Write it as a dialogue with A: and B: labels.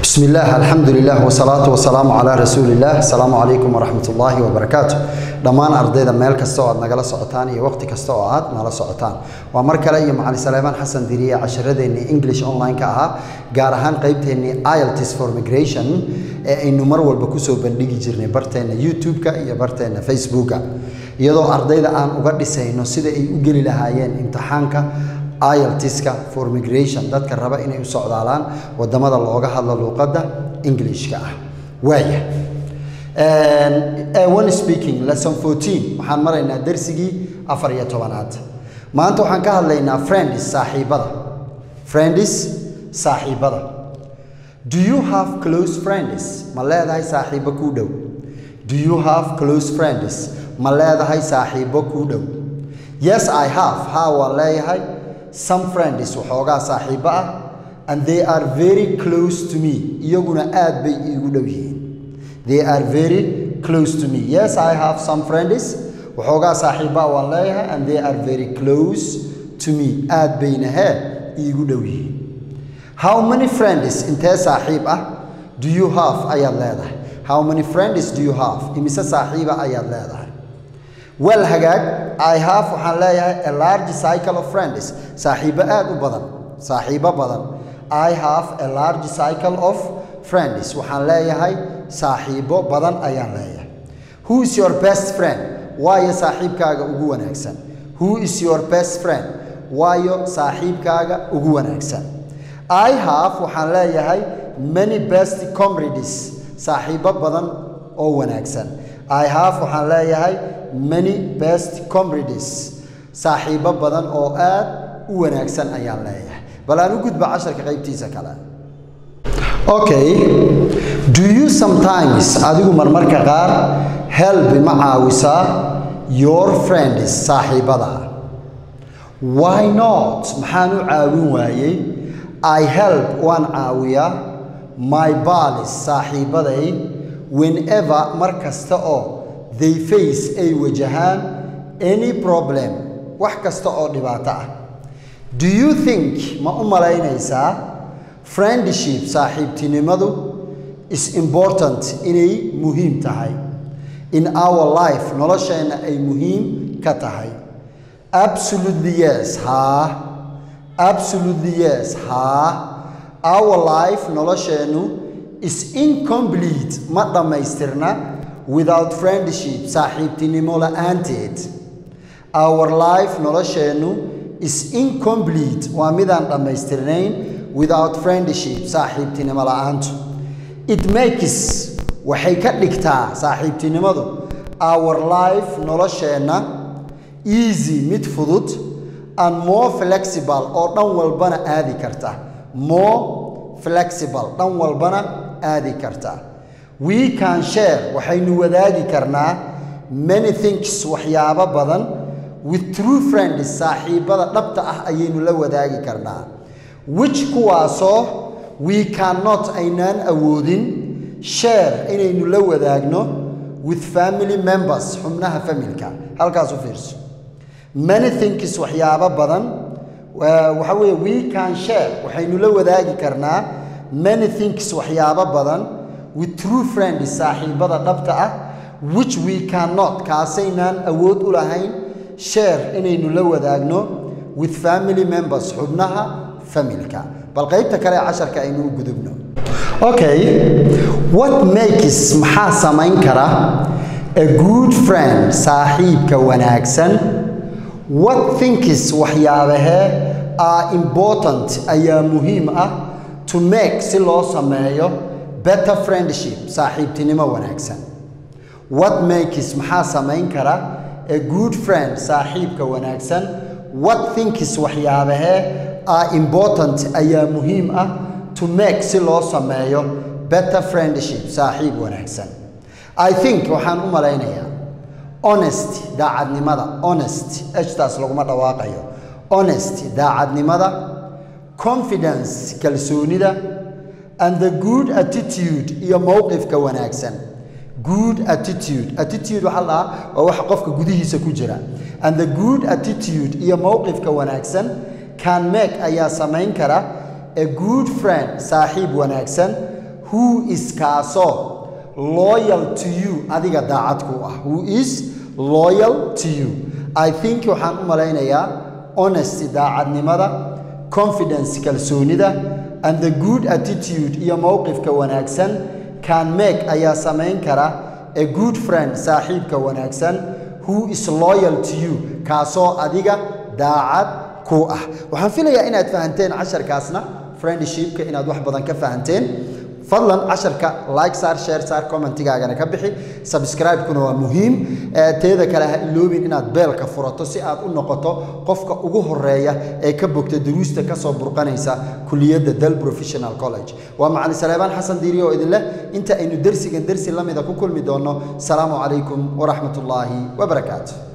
A: بسم الله الحمد لله والصلاة والسلام على رسول الله. السلام عليكم ورحمة الله وبركاته. دمان أرضيدا ميل كستو عاد نقل سعطان iyo waqti kasto oo aad nala socotaan waa mar kale iyo macallin Salaaman Xasan Diriye casharadeenii English online ka ah gaar ahaan qaybteennii IELTS for Migration ee aynu mar walba ku soo bandhigi jirnay barteena YouTube-ka iyo barteena Facebook-ka iyadoo ardayda aan uga dhisayno sida ay u gali lahaayeen imtixaanka IELTS-ka for Migration dadka raba inay u socdaalaan wadamada looga hadlo luqadda English-ka ah waaya one speaking lesson 14 waxaan maraynaa darsigii 14aad maanta waxaan ka hadlaynaa friends saaxiibada do you have close friends ma leedahay saaxiibo ku dhow do you have close friends ma leedahay saaxiibo ku dhow yes I have waa leeyahay some friends waxoogaa saaxiibo ah and they are very close to me iyaguna aad bay iigu dhow yihiin they are very close to me yes I have some friends waxoogaa saaxiibo waan leeyahay and they are very close to me aad bayna iigu dhow yihiin how many friends intee saaxiib ah do you have ayaad leedahay how many friends do you have imise saaxiiba ayaad leedahay well hagaag I have waxaan leeyahay a large cycle of friends saaxiibo aad u badan saaxiibo badan I have a large cycle of friends waxaan leeyahay saaxiibo badan ayaan leeyahay who is your best friend waayo saaxiibkaaga ugu wanaagsan who is your best friend waayo saaxiibkaaga ugu wanaagsan I have waxaan leeyahay many best comrades saaxiibo badan oo wanaagsan I have waxaan leeyahay many best comrades saaxiibo badan oo aad u wanaagsan ayaan leeyahay bal aan u gudba casharka qaybtiisa kale okay do you sometimes adigu marmarka qaar help ma caawisa your friends saaxiibada why not maxaan u caawin waayay I help waan caawiya my pals saaxiibaday whenever markasta oo they face ay wajahaan any problem wax kasta oo dhibaato ah do you think ma u malaynaysaa friendship saaxiibtinimadu is important inay muhiim tahay in our life nolosheena ay muhiim ka tahay absolutely yes our life nolosheenu is incomplete ma dhamaystirna without friendship saaxiibtinimo la'aanteed our life nolosheenu is incomplete waa midaan dhamaystirnayn without friendship saaxiibtinimo la'aantu it makes waxay ka dhigtaa saaxiibtinimadu our life nolosheena easy mid fudud and more flexible oo dhan walbana aadi karta more flexible dhan walbana aadi karta we can share waxaynu wadaagi karnaa many things waxyaabo badan with true friends saaxiibada dhabta ah ayaynu la wadaagi karnaa which kuwaasoo we cannot aynaan awoodin share inaynu la wadaagno with family members xubnaha familka halkaas u fiirso many things waxyaabo badan waxa weeye we can share waxaynu la wadaagi karnaa many things waxyaabo badan with true friends saaxiibada dhabta ah which we cannot kaasaynaan awood u lahayn share inaynu la wadaagno with family members xubnaha familka bal qaybta kale casharka aynu u gudubno okay what makes maxaa samayn kara a good friend saaxiibka wanaagsan what things waxyaabahe are important ayaa muhiim ah to make si loo sameeyo better friendship saaxiibtinimo wanaagsan what makes maxaa samayn kara a good friend saaxiibka wanaagsan what things waxyaabahe are important ayaa muhiim ah to make si loo sameeyo better friendship saaxiib wanaagsan I think waxaan u malaynayaa honesty daacadnimada honest eshtaas laguma dhawaaqayo honesty daacadnimada confidence kalsoonida and the good attitude iyo mowqifka wanaagsan good attitude waxa la waa wax qofka gudihiisa ku jira and the good attitude iyo mowqifka wanaagsan can make ayaa samayn kara a good friend saaxiib wanaagsan who is kaaso loyal to you adiga daacad ku ah who is loyal to you I think waxaan u malaynayaa honesty daacadnimada confidence kalsoonida and the good attitude iyo mowqifka wanaagsan can make ayaa sameyn kara a good friend saaxiibka wanaagsan who is loyal to you kaaso adiga daacad ku ah waxaan filayaa inaad fahanteen casharkaasna friendshipka inaad wax badan ka fahanteen fadlan casharka like saar share saar commentigaagana ka bixi subscribe kuna waa muhiim teeda kale ha iloobin inaad beelka furato si aad u noqoto qofka ugu horeeya ee ka bogta duruusta ka soo burqanaysa kuliyadda Dal Professional College waa macallin Saleebaan Xasan Diiri oo idin leh inta aynu darsigan darsi lamida ku kulmi doono salaamu calaykum wa rahmatullaahi wa barakaatuh